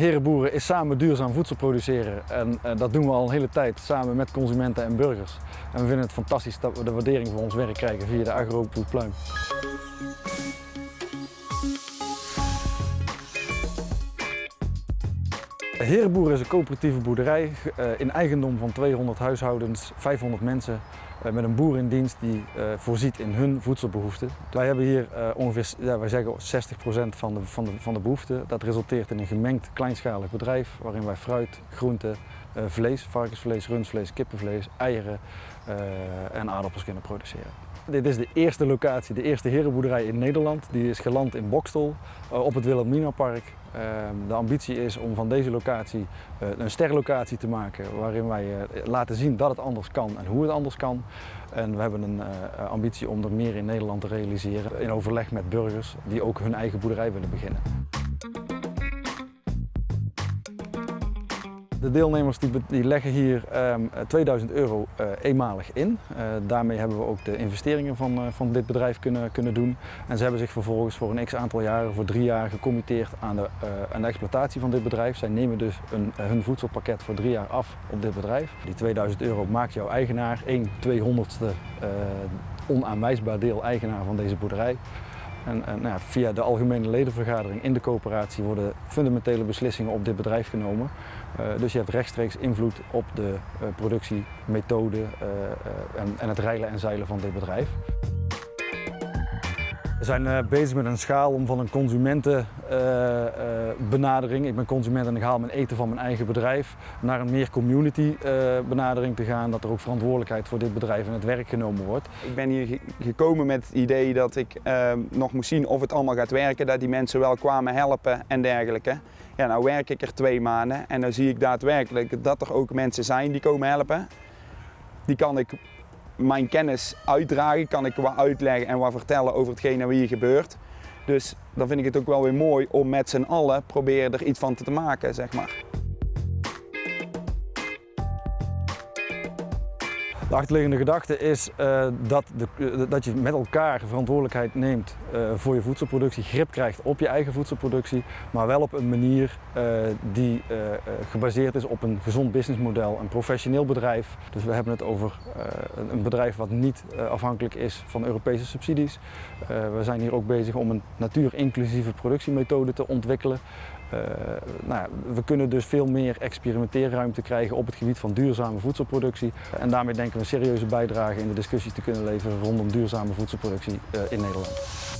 Herenboeren is samen duurzaam voedsel produceren en dat doen we al een hele tijd samen met consumenten en burgers. En we vinden het fantastisch dat we de waardering voor ons werk krijgen via de Agro-Boer Pluim. Herenboeren is een coöperatieve boerderij in eigendom van 200 huishoudens, 500 mensen met een boer in dienst die voorziet in hun voedselbehoeften. Wij hebben hier ongeveer, wij zeggen 60% van de behoeften. Dat resulteert in een gemengd kleinschalig bedrijf waarin wij fruit, groenten, vlees, varkensvlees, rundvlees, kippenvlees, eieren en aardappels kunnen produceren. Dit is de eerste locatie, de eerste herenboerderij in Nederland. Die is geland in Boxtel op het Wilhelminapark. De ambitie is om van deze locatie een sterlocatie te maken waarin wij laten zien dat het anders kan en hoe het anders kan. En we hebben een ambitie om er meer in Nederland te realiseren in overleg met burgers die ook hun eigen boerderij willen beginnen. De deelnemers die leggen hier €2000 eenmalig in. Daarmee hebben we ook de investeringen van dit bedrijf kunnen doen. En ze hebben zich vervolgens voor een x-aantal jaren, voor 3 jaar, gecommitteerd aan de exploitatie van dit bedrijf. Zij nemen dus hun voedselpakket voor 3 jaar af op dit bedrijf. Die €2000 maakt jouw eigenaar 1/200ste onaanwijsbaar deel eigenaar van deze boerderij. En via de algemene ledenvergadering in de coöperatie worden fundamentele beslissingen op dit bedrijf genomen. Dus je hebt rechtstreeks invloed op de productiemethode en het reilen en zeilen van dit bedrijf. We zijn bezig met een schaal om van een consumentenbenadering, ik ben consument en ik haal mijn eten van mijn eigen bedrijf, naar een meer community benadering te gaan, dat er ook verantwoordelijkheid voor dit bedrijf en het werk genomen wordt. Ik ben hier gekomen met het idee dat ik nog moest zien of het allemaal gaat werken, dat die mensen wel kwamen helpen en dergelijke. Ja, nou werk ik er 2 maanden en dan zie ik daadwerkelijk dat er ook mensen zijn die komen helpen. Die kan ik mijn kennis uitdragen, kan ik wat uitleggen en wat vertellen over hetgene wat hier gebeurt. Dus dan vind ik het ook wel weer mooi om met z'n allen proberen er iets van te maken, zeg maar. De achterliggende gedachte is dat je met elkaar verantwoordelijkheid neemt voor je voedselproductie, grip krijgt op je eigen voedselproductie, maar wel op een manier die gebaseerd is op een gezond businessmodel, een professioneel bedrijf. Dus we hebben het over een bedrijf wat niet afhankelijk is van Europese subsidies. We zijn hier ook bezig om een natuurinclusieve productiemethode te ontwikkelen. We kunnen dus veel meer experimenteerruimte krijgen op het gebied van duurzame voedselproductie. En daarmee denken we een serieuze bijdrage in de discussies te kunnen leveren rondom duurzame voedselproductie in Nederland.